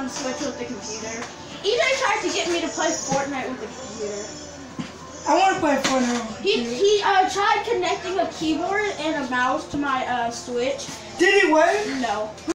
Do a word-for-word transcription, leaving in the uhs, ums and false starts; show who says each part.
Speaker 1: on Switch with the computer. E J tried to get me to play Fortnite with the computer.
Speaker 2: I want to play Fortnite.
Speaker 1: He he uh, tried connecting a keyboard and a mouse to my uh, Switch.
Speaker 2: Did it work?
Speaker 1: No.